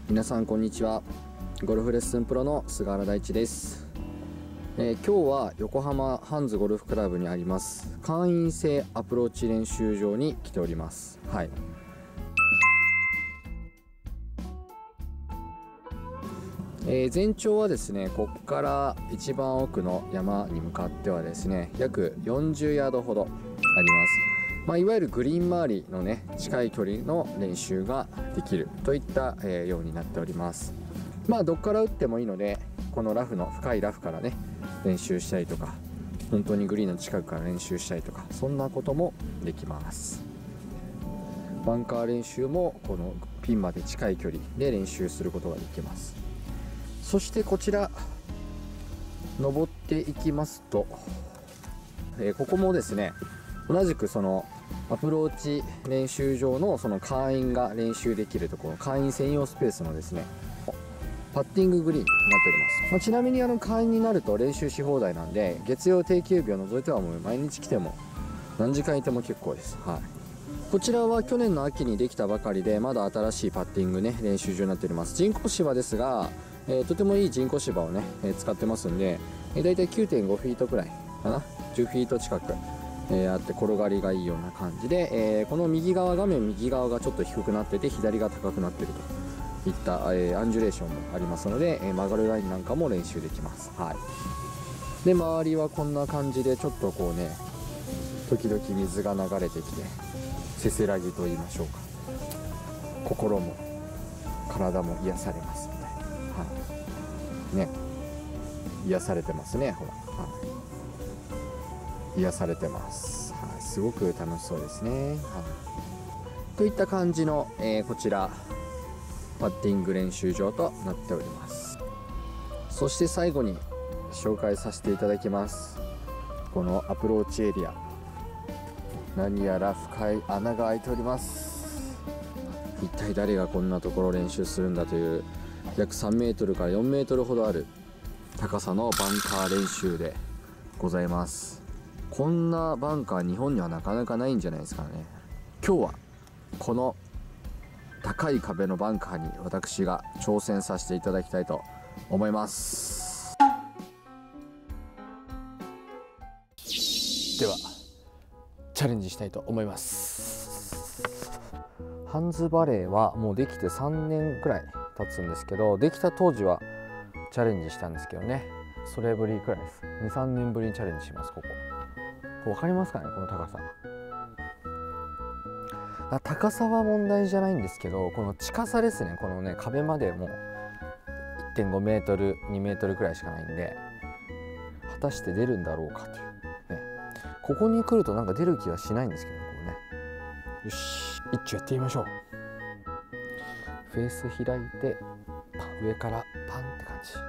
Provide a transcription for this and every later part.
皆さんこんにちは。ゴルフレッスンプロの菅原大地です。今日は横浜ハンズゴルフクラブにあります会員制アプローチ練習場に来ております。はい、全長はですね、ここから一番奥の山に向かってはですね、約40ヤードほどあります。いわゆるグリーン周りのね、近い距離の練習ができるといった、ようになっております。どっから打ってもいいので、このラフの深いラフからね練習したりとか、本当にグリーンの近くから練習したりとか、そんなこともできます。バンカー練習もこのピンまで近い距離で練習することができます。そしてこちら登っていきますと、ここもですね、同じくそのアプローチ練習場のその会員が練習できるところ、会員専用スペースのですねパッティンググリーンになっております。ちなみに会員になると練習し放題なんで、月曜定休日を除いてはもう毎日来ても何時間いても結構です。はい、こちらは去年の秋にできたばかりで、まだ新しいパッティングね練習場になっております。人工芝ですが、とてもいい人工芝をね、使ってますんで、だいたい 9.5 フィートくらいかな、10フィート近く、あって転がりがいいような感じで、この右側、画面右側がちょっと低くなってて、左が高くなっているといった、アンジュレーションもありますので、曲がるラインなんかも練習できます。はい、で周りはこんな感じで、ちょっとこうね、時々水が流れてきて、せせらぎと言いましょうか、心も体も癒されますみたいな、はいね、癒されてますね、ほら、はい、癒されてます。はい、すごく楽しそうですね。はい、といった感じの、こちらパッティング練習場となっております。そして最後に紹介させていただきます。このアプローチエリア、何やら深い穴が開いております。一体誰がこんなところを練習するんだという、約3メートルから4メートルほどある高さのバンカー練習でございます。こんなバンカー日本にはなかなかないんじゃないですかね。今日はこの高い壁のバンカーに私が挑戦させていただきたいと思います。ではチャレンジしたいと思います。ハンズバレーはもうできて3年くらい経つんですけど、できた当時はチャレンジしたんですけどね、それぶりくらいです。2、3年ぶりにチャレンジします。ここ分かりますかね、この高さ。高さは問題じゃないんですけど、この近さですね。このね、壁までもう 1.5 メートル2メートルくらいしかないんで、果たして出るんだろうかというね。ここに来るとなんか出る気はしないんですけどね、こうね。よし、一丁やってみましょう。フェース開いて上からパンって感じ。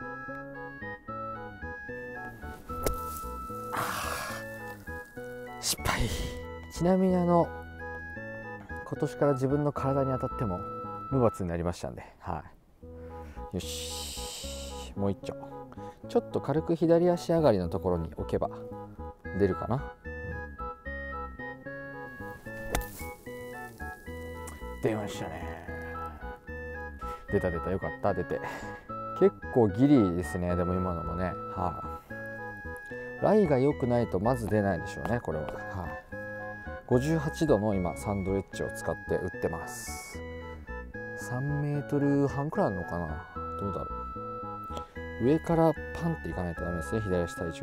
失敗。ちなみに今年から自分の体に当たっても無罰になりましたんで、はい、よし、もう一丁。ちょっと軽く左足上がりのところに置けば出るかな。出ましたね。出た、よかった、出て。結構ギリですね。でも今のもね、はい、ライが良くないとまず出ないでしょうね、これは。はい、58度の今サンドウェッジを使って打ってます。3メートル半くらいあるのかな、どうだろう。上からパンっていかないとダメですね、左足体重で。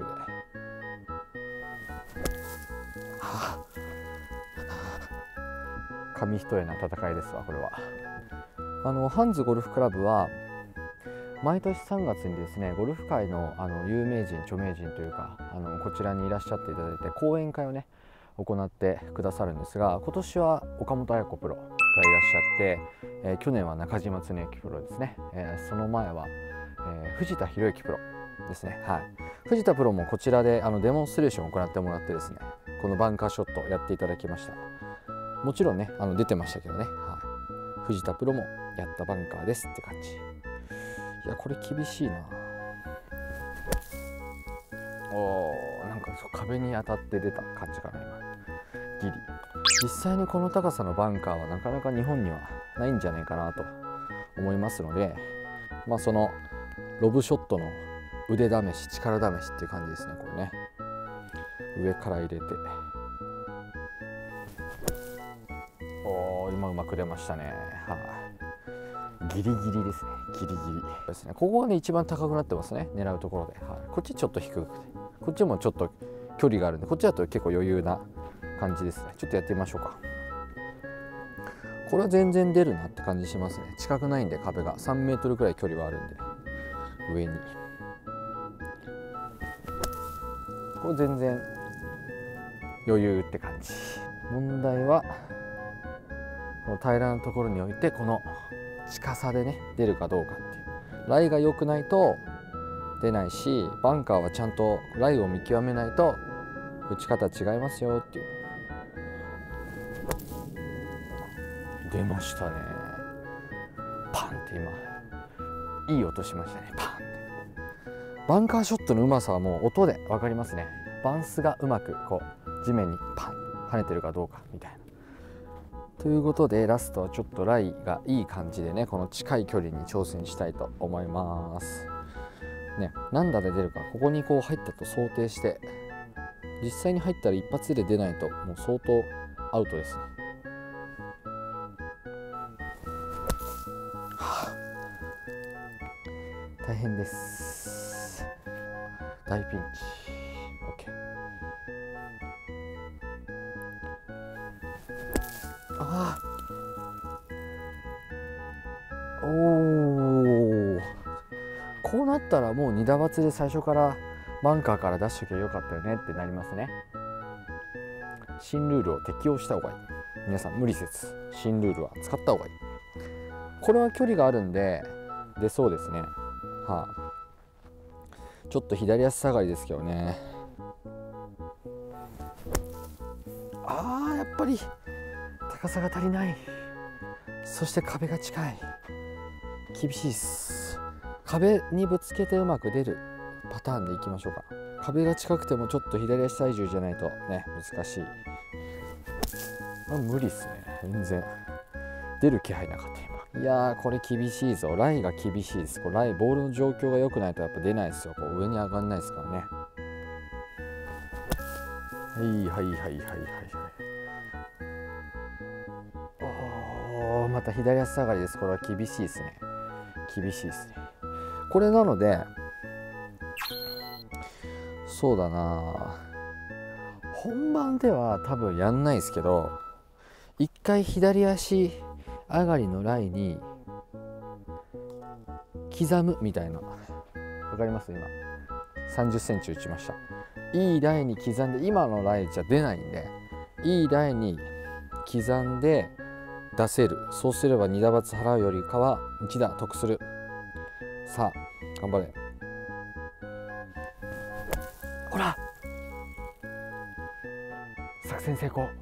紙一重な戦いですわ、これは。ハンズゴルフクラブは毎年3月にですね、ゴルフ界の有名人、著名人というか、こちらにいらっしゃっていただいて講演会をね行ってくださるんですが、今年は岡本綾子プロがいらっしゃって、去年は中島恒之プロですね、その前は、藤田博之プロですね。はい、藤田プロもこちらでデモンストレーションを行ってもらってですね、このバンカーショットをやっていただきました。もちろんね出てましたけどね、はい、藤田プロもやったバンカーですって感じ。いや、これ厳しいな。なんか壁に当たって出た感じかな、今ギリ。実際にこの高さのバンカーはなかなか日本にはないんじゃないかなと思いますので、そのロブショットの腕試し、力試しっていう感じですね。これね、上から入れて、今うまく出ましたね。ギリギリですね。ギリギリですね。ここがね一番高くなってますね、狙うところで。こっちちょっと低くて、こっちもちょっと距離があるんで、こっちだと結構余裕な感じですね。ちょっとやってみましょうか。これは全然出るなって感じしますね。近くないんで、壁が3メートルくらい距離はあるんで、上にこれ全然余裕って感じ。問題はこの平らなところに置いて、この近さでね出るかどうかっていう。ライが良くないと出ないし、バンカーはちゃんとライを見極めないと打ち方違いますよっていう。出ましたね。パンって今いい音しましたね。パンって。バンカーショットのうまさはもう音で分かりますね。バンスがうまくこう地面にパン跳ねてるかどうかみたいな。ということでラストはちょっとライがいい感じでね、この近い距離に挑戦したいと思いますね。何打で出るか、ここにこう入ったと想定して、実際に入ったら一発で出ないともう相当アウトですね。大変です。大ピンチ。 OK。 こうなったらもう2打罰で最初からバンカーから出しときゃよかったよねってなりますね。新ルールを適用した方がいい。皆さん無理せず新ルールは使った方がいい。これは距離があるんで出そうですね。ちょっと左足下がりですけどね。やっぱり高さが足りない。そして壁が近い。厳しいっす。壁にぶつけてうまく出るパターンでいきましょうか。壁が近くてもちょっと左足体重じゃないとね難しい。無理っすね。全然出る気配なかった今。いやーこれ厳しいぞ。ライが厳しいです。これライボールの状況が良くないとやっぱ出ないですよ。こう上に上がんないですからね。また左足下がりです。これは厳しいですね。厳しいですね。これなのでそうだな、本番では多分やんないですけど、一回左足上がりのライに刻むみたいな。わかります？今30センチ打ちました。いいライに刻んで、今のライじゃ出ないんでいいライに刻んで出せる。そうすれば2打罰払うよりかは1打得する。さあ頑張れ。ほら作戦成功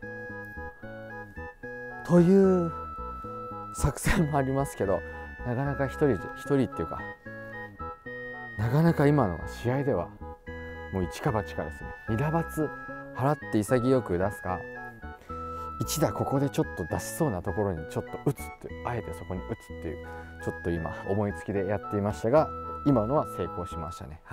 という作戦もありますけど、なかなか一人っていうか、なかなか今の試合ではもう一か八かですね。2打罰払って潔く出すか、1打ここでちょっと出しそうなところにちょっと打つっていう、あえてそこに打つっていう、ちょっと今思いつきでやっていましたが、今のは成功しましたね。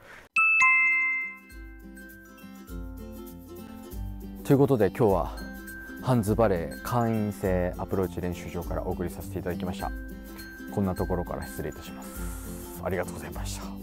ということで今日はハンズバレー会員制アプローチ練習場からお送りさせていただきました。こんなところから失礼いたします。ありがとうございました。